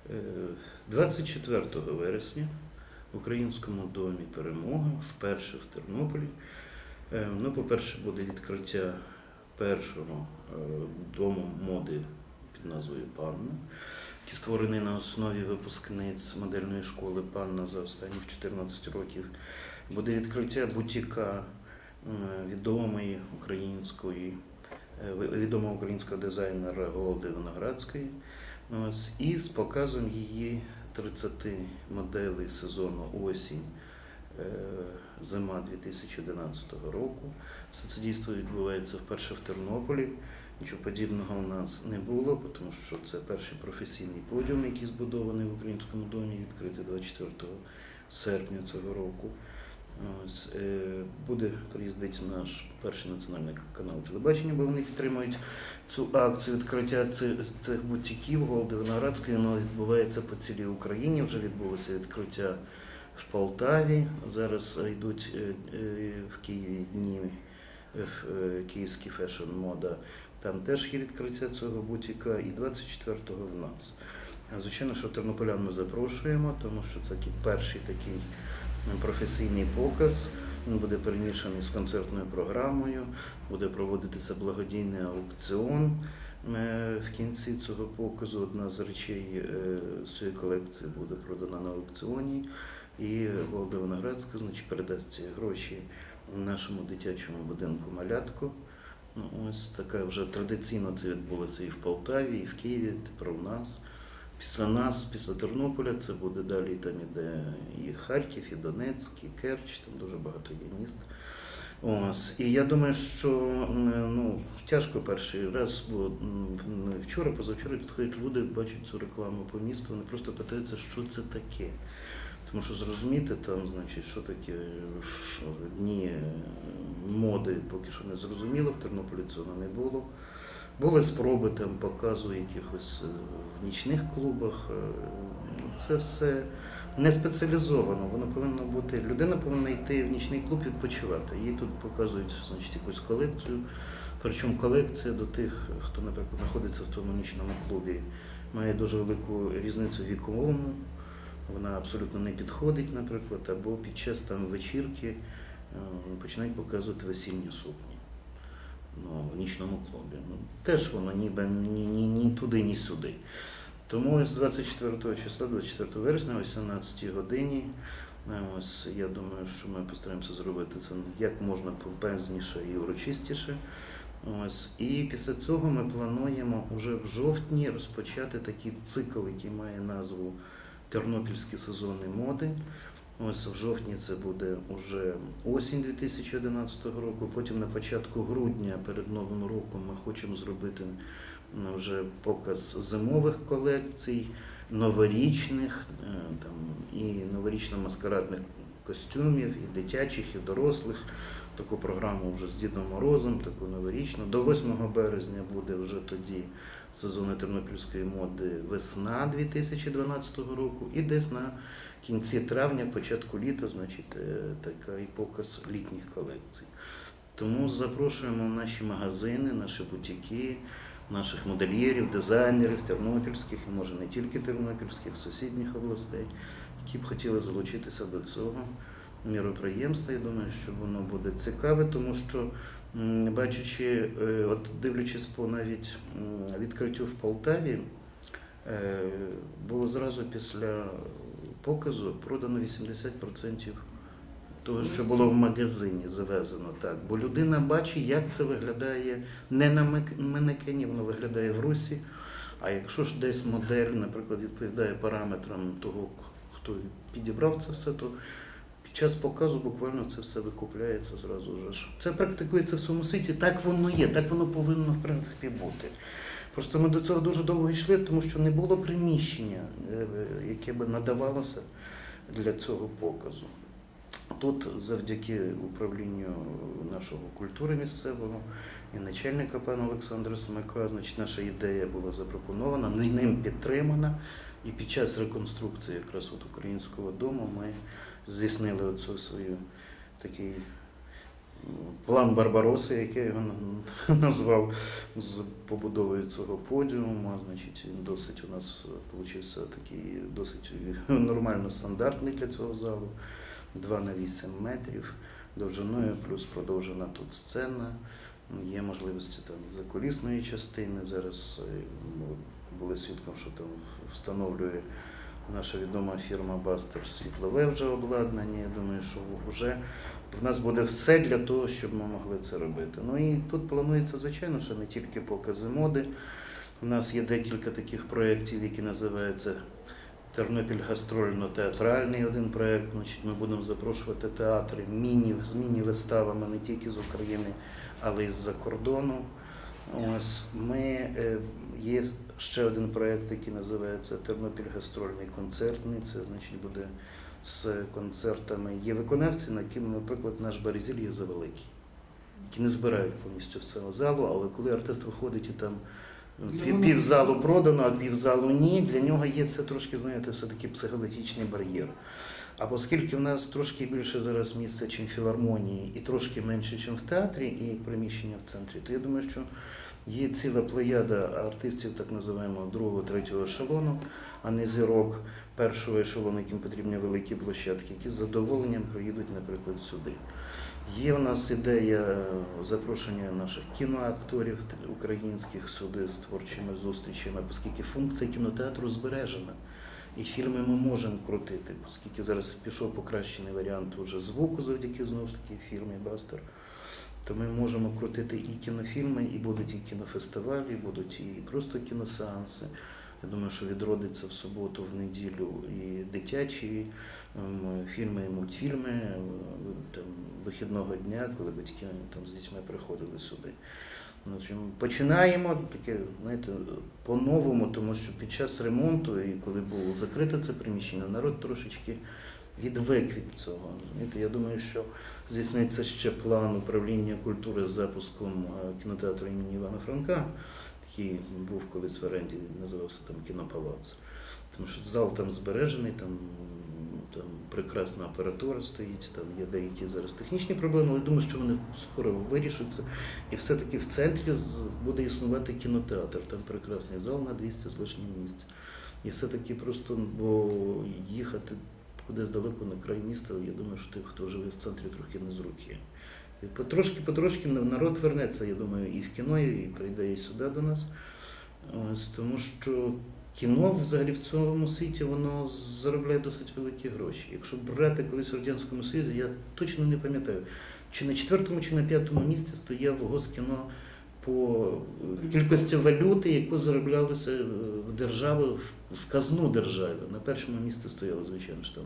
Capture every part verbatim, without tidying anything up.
двадцять четвертого вересня в Українському домі Перемоги, вперше в Тернополі. Ну, по-перше, буде відкриття першого дому моди під назвою «Панна», який створений на основі випускниць модельної школи «Панна» за останніх чотирнадцять років. Буде відкриття бутіка відомої української, відомого українського дизайнера Голди Виноградської. Ось, і з показом її тридцяти моделей сезону осінь, зима дві тисячі одинадцятого року. Все це дійство відбувається вперше в Тернополі. Нічого подібного у нас не було, тому що це перший професійний подіум, який збудований в Українському домі, відкритий двадцять четвертого серпня цього року. Ось, буде приїздити наш перший національний канал телебачення, бо вони підтримують цю акцію відкриття цих бутіків Голди Виноградської. Воно відбувається по цілій Україні. Вже відбулося відкриття в Полтаві. Зараз йдуть в Києві дні Київський фешн-мода. Там теж є відкриття цього бутіка, і двадцять четвертого в нас. Звичайно, що тернополян ми запрошуємо, тому що це перший такий професійний показ. Він буде перемішаний з концертною програмою, буде проводитися благодійний аукціон. В кінці цього показу одна з речей з цієї колекції буде продана на аукціоні, і Голда Виноградська, значить, передасть ці гроші нашому дитячому будинку «Малятко». Ну, ось така вже традиційно це відбулося і в Полтаві, і в Києві, тепер у нас. Після нас, після Тернополя, це буде далі, там іде і Харків, і Донецьк, і Керч, там дуже багато є міст. Ось. І я думаю, що ну, тяжко перший раз, бо вчора, позавчора підходять люди, бачать цю рекламу по місту, вони просто питаються, що це таке. Тому що зрозуміти там, значить, що таке дні моди, поки що не зрозуміло, в Тернополі цього не було. Були спроби там показу якихось в нічних клубах. Це все не спеціалізовано. Воно повинно бути, людина повинна йти в нічний клуб відпочивати. Їй тут показують, значить, якусь колекцію. Причому колекція до тих, хто, наприклад, знаходиться в тому нічному клубі, має дуже велику різницю віковому. Вона абсолютно не підходить, наприклад, або під час там вечірки починають показувати весільні сукні. Ну, в нічному клубі. Ну, теж воно ніби ні, ні, ні туди, ні сюди. Тому з двадцять четвертого числа, двадцять четвертого вересня, о вісімнадцятій годині, ось, я думаю, що ми постараємося зробити це як можна помпезніше і урочистіше. Ось, і після цього ми плануємо вже в жовтні розпочати такий цикл, який має назву «Тернопільські сезони моди». Ось в жовтні це буде вже осінь дві тисячі одинадцятого року, потім на початку грудня перед Новим роком ми хочемо зробити вже показ зимових колекцій, новорічних, там, і новорічно-маскарадних костюмів, і дитячих, і дорослих. Таку програму вже з Дідом Морозом, таку новорічну. До восьмого березня буде вже тоді сезон тернопільської моди «Весна» дві тисячі дванадцятого року, і десь на кінці травня, початку літа, значить, такий показ літніх колекцій. Тому запрошуємо в наші магазини, наші бутіки, наших модельєрів, дизайнерів тернопільських, і може не тільки тернопільських, сусідніх областей, які б хотіли залучитися до цього міроприємства. Я думаю, що воно буде цікаве, тому що, бачачи, от дивлячись по навіть відкриттю в Полтаві, було зразу після показу продано вісімдесят відсотків того, що було в магазині завезено. Так. Бо людина бачить, як це виглядає не на манекені, воно виглядає в русі. А якщо ж десь модель, наприклад, відповідає параметрам того, хто підібрав це все, то під час показу буквально це все викупляється зразу ж. Це практикується в всьому світі, так воно є, так воно повинно, в принципі, бути. Просто ми до цього дуже довго йшли, тому що не було приміщення, яке би надавалося для цього показу. Тут завдяки управлінню нашого культури місцевого і начальника пана Олександра Смика, значить, наша ідея була запропонована, ним підтримана. І під час реконструкції якраз от Українського дому ми здійснили оцю свою такий план Барбароси, як я його назвав, з побудовою цього подіуму. Значить, він досить у нас вийшов такий досить нормально стандартний для цього залу. два на вісім метрів довжиною, плюс продовжена тут сцена. Є можливості там закулісної частини. Зараз ми були свідком, що там встановлює наша відома фірма Бастер світлове вже обладнання. Я думаю, що вже в нас буде все для того, щоб ми могли це робити. Ну і тут планується, звичайно, що не тільки покази моди. У нас є декілька таких проєктів, які називаються Тернопіль гастрольно-театральний один проєкт. Значить, ми будемо запрошувати театри міні, з міні-виставами не тільки з України, але й з-за кордону. Ось ми, е, є ще один проєкт, який називається Тернопіль гастрольний концертний. Це, значить, буде з концертами. Є виконавці, на яким, наприклад, наш Березіль є завеликий, які не збирають повністю всього залу, але коли артист виходить і там пів, пів залу продано, а пів залу ні, для нього є це трошки, знаєте, все-таки психологічний бар'єр. А оскільки в нас трошки більше зараз місця, ніж в філармонії, і трошки менше, ніж в театрі, і приміщення в центрі, то я думаю, що є ціла плеяда артистів, так називаємо, другого, третього ешелону, а не зірок першого ешелону, яким потрібні великі площадки, які з задоволенням приїдуть, наприклад, сюди. Є в нас ідея запрошення наших кіноакторів українських сюди з творчими зустрічами, оскільки функція кінотеатру збережена. І фільми ми можемо крутити, оскільки зараз пішов покращений варіант уже звуку завдяки, знову ж таки, фірмі Бастер, то ми можемо крутити і кінофільми, і будуть і кінофестивалі, будуть і просто кіносеанси. Я думаю, що відродиться в суботу, в неділю і дитячі фільми, і мультфільми там, вихідного дня, коли батьки там, з дітьми приходили сюди. Починаємо таке, знаєте, по-новому, тому що під час ремонту, і коли було закрите це приміщення, народ трошечки відвик від цього. Знаєте, я думаю, що здійсниться ще план управління культури з запуском кінотеатру імені Івана Франка, який був колись в оренді, називався там Кінопалац. Тому що зал там збережений, там, там прекрасна апаратура стоїть, там є деякі зараз технічні проблеми, але думаю, що вони скоро вирішаться. І все-таки в центрі буде існувати кінотеатр, там прекрасний зал на двісті з лишнім місць. І все-таки просто, бо їхати кудись далеко на край міста, я думаю, що тих, хто живе в центрі, трохи не з руки. І потрошки-потрошки народ вернеться, я думаю, і в кіно, і прийде і сюди до нас. Ось, тому що кіно взагалі в цьому світі, воно заробляє досить великі гроші. Якщо брати колись в Радянському Союзі, я точно не пам'ятаю, чи на четвертому, чи на п'ятому місці стояв Госкіно по кількості валюти, яку зароблялося в державу, в казну держави. На першому місці стояло, звичайно, ж там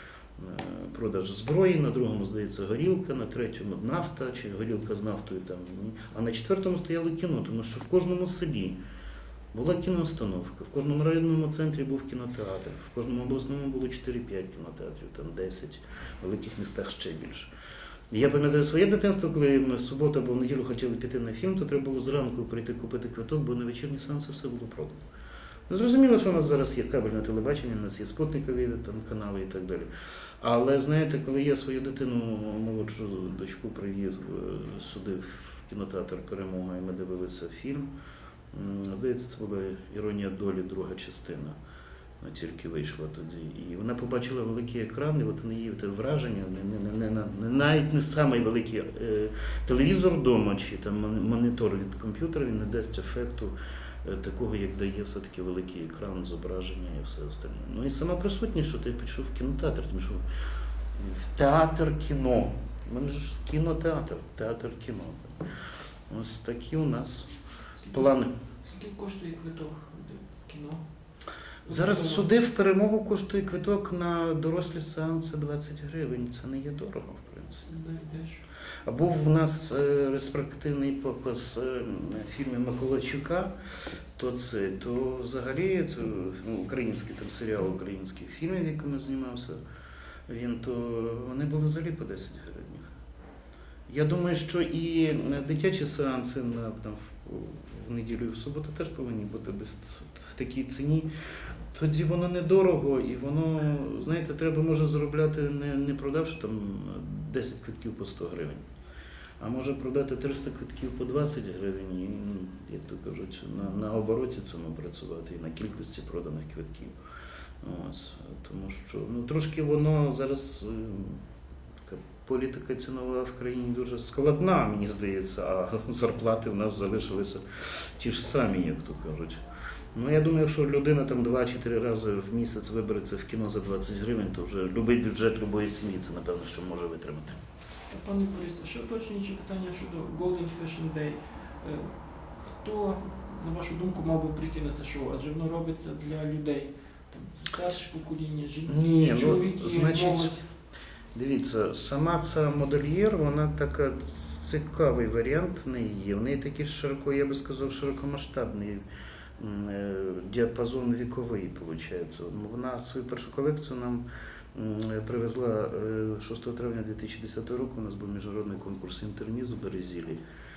продаж зброї, на другому, здається, горілка, на третьому нафта, чи горілка з нафтою там. А на четвертому стояло кіно, тому що в кожному селі була кіноустановка, в кожному районному центрі був кінотеатр, в кожному обласному було чотири-п'ять кінотеатрів, там десять, в великих містах ще більше. Я пам'ятаю своє дитинство, коли ми в суботу або в неділю хотіли піти на фільм, то треба було зранку прийти купити квиток, бо на вечірні сеанси все було продано. Зрозуміло, що у нас зараз є кабельне телебачення, у нас є спутникові там, канали і так далі. Але, знаєте, коли я свою дитину, молодшу дочку, привіз сюди в кінотеатр «Перемога», і ми дивилися фільм, здається, це була «Іронія долі», друга частина. Вона тільки вийшла тоді. І вона побачила великий екран, і от на її враження, не, не, не, не, навіть не самий великий е, телевізор вдома, чи там монітор від комп'ютера, він не дасть ефекту е, такого, як дає все-таки великий екран, зображення і все остальне. Ну і сама присутність, що ти пішов в кінотеатр, тому що в театр кіно. У мене ж кінотеатр, театр кіно. Ось такі у нас плани. Скільки коштує квиток в кіно? Зараз сюди в «Перемогу» коштує квиток на дорослі сеанси двадцять гривень. Це не є дорого, в принципі. А був в нас респективний показ фільму Миколайчука, то це, то взагалі це ну, український там серіал українських фільмів, в якому знімався він, то вони були взагалі по десять гривень. Я думаю, що і дитячі сеанси на, там, в неділю і в суботу теж повинні бути десь в такій ціні. Тоді воно недорого і воно, знаєте, треба може заробляти, не, не продавши там десять квитків по сто гривень. А може продати триста квитків по двадцять гривень і, ну, як то кажуть, на, на обороті цьому працювати і на кількості проданих квитків. Ось, тому що ну, трошки воно зараз е, така політика цінова в країні дуже складна, мені здається, а зарплати в нас залишилися ті ж самі, як то кажуть. Ну, я думаю, якщо людина там два-чотири рази в місяць вибереться в кіно за двадцять гривень, то вже будь-який бюджет будь-якої сім'ї це, напевно, що може витримати. Пане Борисе, ще уточнюючи питання щодо Golden Fashion Day. Е, Хто, на вашу думку, мав би прийти на це шоу? Адже воно робиться для людей. Там, це старше покоління, жінки, Ні, ну, чоловіки, значить, молодь. Дивіться, сама ця модельєр, вона така цікавий варіант в неї є. В неї такий широко, я би сказав, широкомасштабний м, е, діапазон віковий, виходить. Вона свою першу колекцію нам м, привезла е, шостого травня дві тисячі десятого року, у нас був міжнародний конкурс інтерніз у Березілі.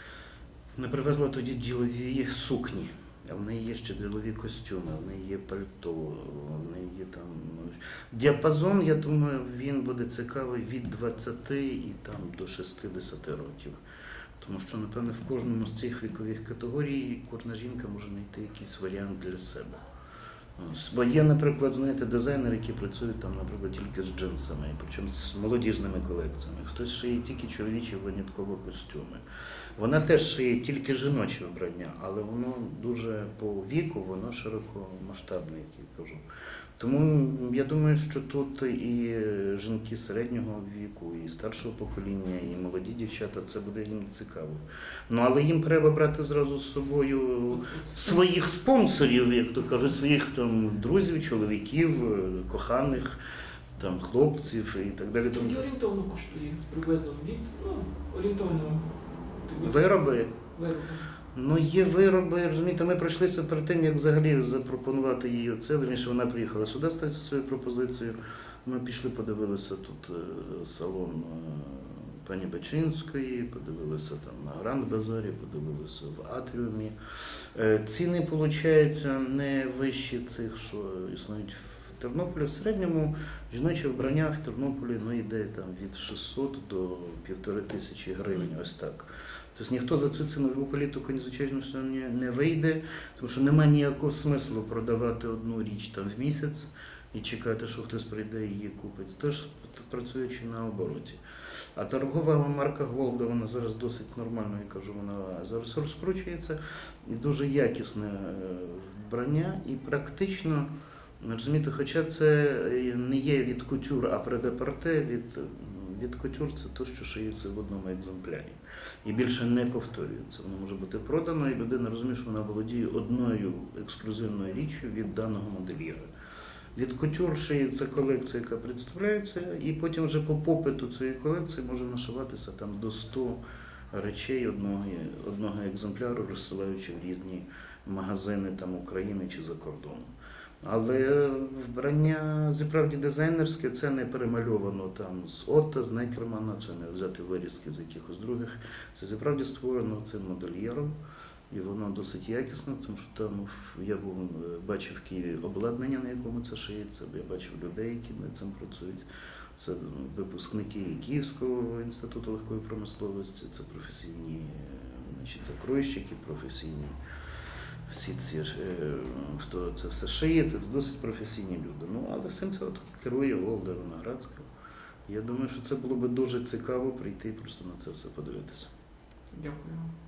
Вона привезла тоді ділові сукні. А в неї є ще ділові костюми, в неї є пальто, в неї є там. ну, Діапазон, я думаю, він буде цікавий від двадцяти і там до шістдесяти років. Тому що, напевно, в кожному з цих вікових категорій кожна жінка може знайти якийсь варіант для себе. Ось. Бо є, наприклад, знаєте, дизайнери, які працюють там, наприклад, тільки з джинсами, причому з молодіжними колекціями. Хтось шиє тільки чоловічі винятково костюми. Вона теж шиє тільки жіноче вбрання, але воно дуже по віку, воно широкомасштабне, як я кажу. Тому я думаю, що тут і жінки середнього віку, і старшого покоління, і молоді дівчата, це буде їм цікаво. Ну, але їм треба брати зразу з собою своїх спонсорів, як то кажуть, своїх там друзів, чоловіків, коханих, там хлопців і так далі. Скільки орієнтовно коштує приблизно від ну, орієнтовного Вироби. виробу? Ну, є вироби, розумієте, ми пройшлися перед тим, як взагалі запропонувати їй оце. Верніше, вона приїхала сюди з цією пропозицією. Ми пішли, подивилися тут е, салон е, пані Бачинської, подивилися там на Гранд Базарі, подивилися в Атріумі. Е, Ціни, виходить, не вищі цих, що існують в Тернополі. В середньому жіноче вбрання в Тернополі ну, йде там від шістсот до півтори тисячі гривень, ось так. Тобто ніхто за цю цінову політику, звичайно, що не, не вийде, тому що немає ніякого смислу продавати одну річ там в місяць і чекати, що хтось прийде і її купить. Тож працюючи на обороті. А торгова марка Голда, вона зараз досить нормально, я кажу, вона зараз розкручується і дуже якісне е, вбрання і практично, розумієте, хоча це не є від кутюр, а предапорте, від, від кутюр це те, що шиється в одному екземплярі. І більше не повторюється. Воно може бути продано, і людина розуміє, що вона володіє одною ексклюзивною річчю від даного модельєра. Від кутюр шиється колекція, яка представляється, і потім вже по попиту цієї колекції може нашиватися там до ста речей одного, одного екземпляру, розсилаючи в різні магазини там, України чи за кордоном. Але вбрання, справді, дизайнерське, це не перемальовано там з Отто, з Некермана, це не взяти вирізки з якихось других. Це справді створено цим модельєром, і воно досить якісне, тому що там я був, бачив в Києві обладнання, на якому це шиється, я бачив людей, які над цим працюють. Це випускники Київського інституту легкої промисловості, це професійні, значить, це кройщики, професійні. Всі ці, хто це все шиє, це досить професійні люди. Ну, але всім це от керує Голда Виноградська. Я думаю, що це було б дуже цікаво прийти і просто на це все подивитися. Дякую.